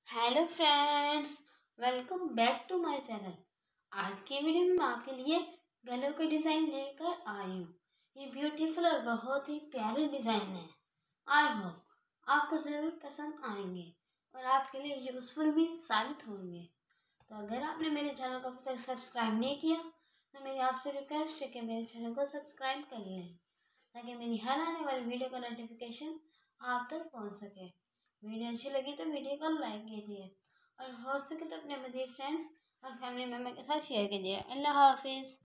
Hello friends, welcome back to my channel. आज के video में मैं आपके लिए गलों के डिज़ाइन लेकर आई हूँ। ये ब्यूटीफुल और बहुत ही प्यारे डिज़ाइन है। आई होप आपको ज़रूर पसंद आएंगे और आपके लिए यूज़फुल भी साबित होंगे। तो अगर आपने मेरे चैनल को अभी तक सब्सक्राइब नहीं किया तो मेरी आपसे रिक्वेस्ट है कि मेरे चैनल को सब्सक्राइब कर लें ताकि मेरी हर आने वाली वीडियो का नोटिफिकेशन आप तक पहुँच सके। वीडियो अच्छी लगी तो वीडियो को लाइक कीजिए और हो सके तो अपने मज़ीद फ्रेंड्स और फैमिली मेम्बर के साथ शेयर कीजिए। अल्लाह हाफिज़।